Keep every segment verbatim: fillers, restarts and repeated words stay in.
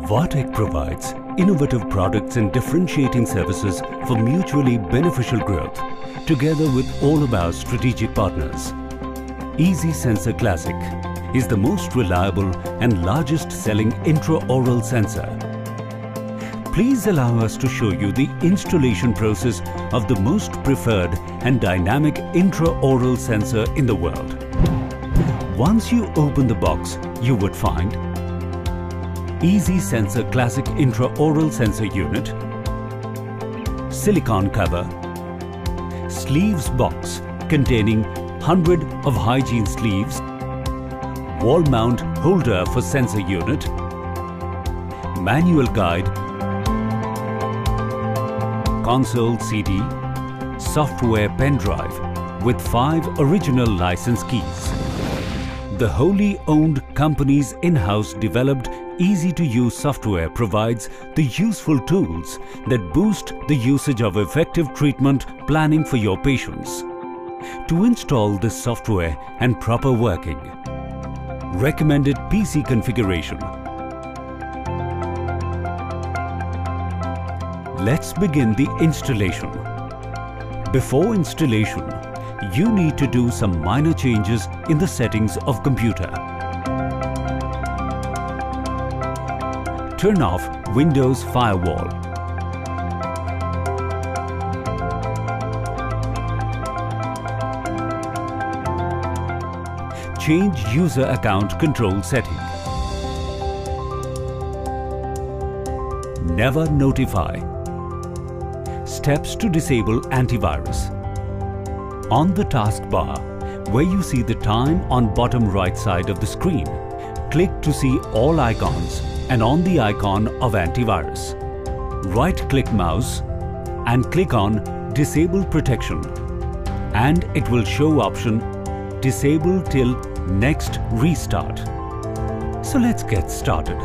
Vatek provides innovative products and differentiating services for mutually beneficial growth, together with all of our strategic partners. Easy Sensor Classic is the most reliable and largest selling intraoral sensor. Please allow us to show you the installation process of the most preferred and dynamic intraoral sensor in the world. Once you open the box, you would find Easy Sensor Classic Intraoral Sensor Unit, silicone cover, sleeves box containing one hundred of hygiene sleeves, wall mount holder for sensor unit, manual guide, console C D, software pen drive with five original license keys. The wholly owned company's in-house developed easy-to-use software provides the useful tools that boost the usage of effective treatment planning for your patients. To install this software and proper working, recommended P C configuration. Let's begin the installation. Before installation, you need to do some minor changes in the settings of computer. Turn off Windows Firewall. Change user account control setting. Never notify. Steps to disable antivirus. On the taskbar, where you see the time on bottom right side of the screen, click to see all icons and on the icon of antivirus. Right-click mouse and click on Disable Protection, and it will show option Disable till next restart. So let's get started.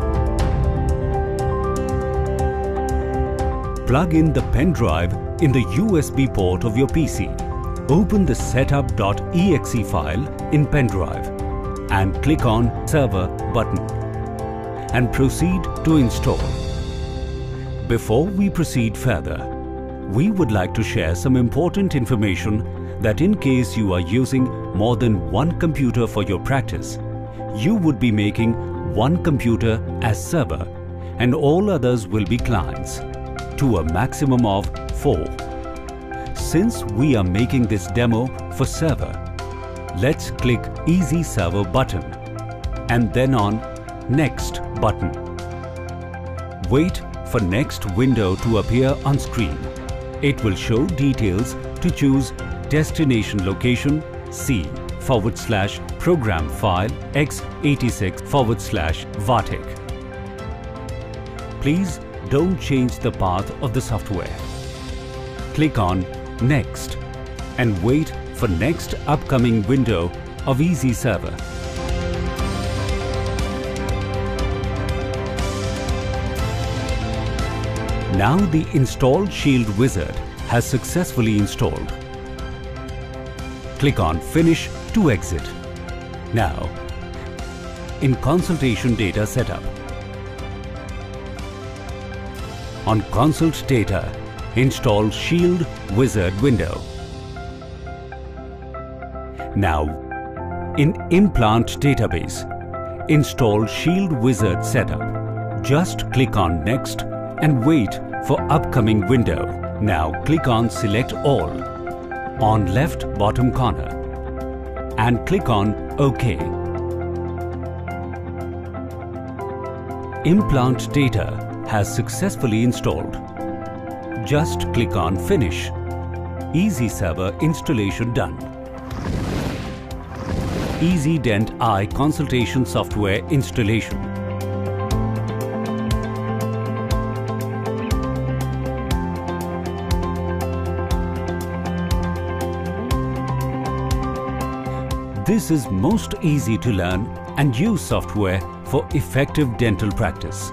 Plug in the pen drive in the U S B port of your P C. Open the setup dot E X E file in pen drive and click on Server button and proceed to install. Before we proceed further, we would like to share some important information that in case you are using more than one computer for your practice, you would be making one computer as server and all others will be clients, to a maximum of four. Since we are making this demo for server, let's click Easy Server button and then on Next button. Wait for next window to appear on screen. It will show details to choose destination location C forward slash program file x eighty-six forward slash Vatek. Please don't change the path of the software. Click on Next and wait for next upcoming window of Easy Server. Now the installed Shield Wizard has successfully installed. Click on Finish to exit. Now, in Consultation Data Setup, on Consult Data, install Shield Wizard window. Now, in Implant Database, install Shield Wizard Setup. Just click on Next and wait for upcoming window. Now click on Select All on left bottom corner and click on OK. Implant Data has successfully installed. Just click on Finish. Easy Server installation done. Easy Dent Eye Consultation Software installation. This is most easy to learn and use software for effective dental practice.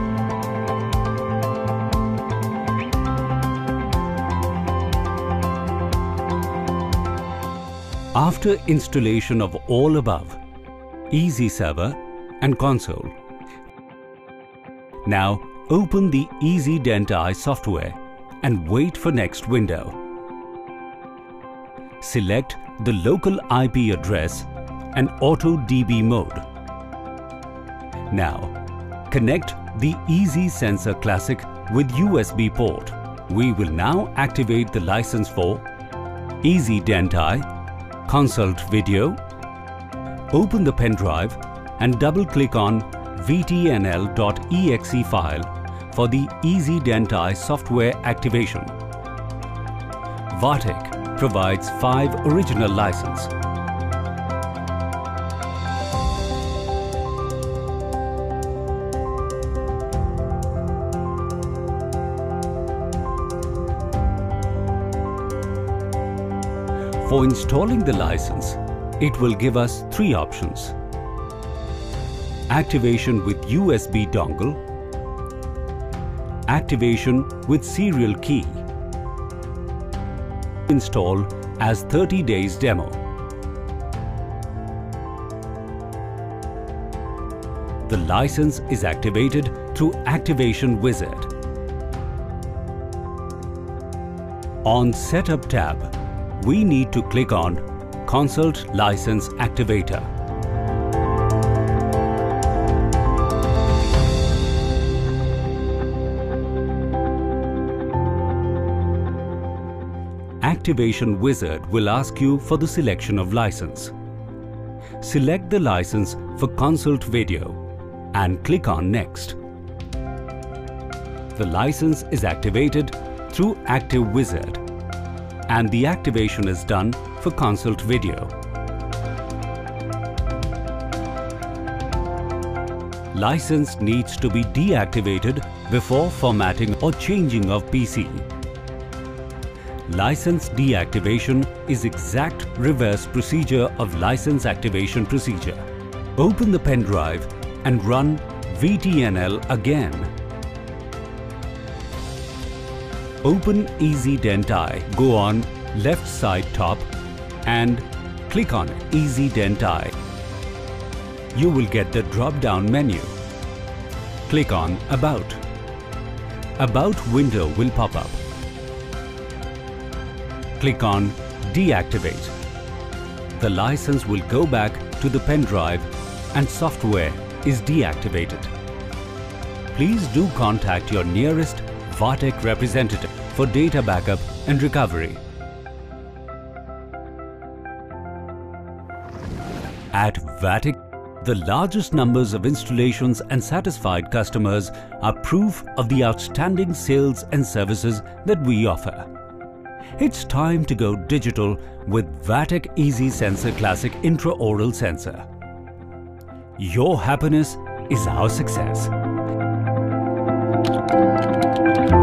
After installation of all above, Easy Server and console, Now open the EasyDent-i software and wait for next window. Select the local I P address and Auto D B mode. Now connect the Easy Sensor Classic with U S B port. We will now activate the license for EasyDent-i, Consult Video. Open the pen drive and double-click on v t n l dot e x e file for the EasyDent-i software activation. Vatek provides five original licenses. For installing the license, it will give us three options: activation with U S B dongle, activation with serial key, install as thirty days demo. The license is activated through Activation Wizard. On Setup tab, we need to click on Consult License Activator. Activation Wizard will ask you for the selection of license. Select the license for Consult Video and click on Next. The license is activated through Active Wizard and the activation is done for Consult Video. License needs to be deactivated before formatting or changing of P C. License deactivation is exact reverse procedure of license activation procedure. Open the pen drive and run v t n l again. Open EasyDent-i, go on left side top and click on EasyDent-i. You will get the drop-down menu. Click on About. About window will pop up. Click on Deactivate. The license will go back to the pen drive and software is deactivated. Please do contact your nearest Vatek representative for data backup and recovery. At Vatek, the largest numbers of installations and satisfied customers are proof of the outstanding sales and services that we offer. It's time to go digital with Vatek Easy Sensor Classic Intraoral Sensor. Your happiness is our success.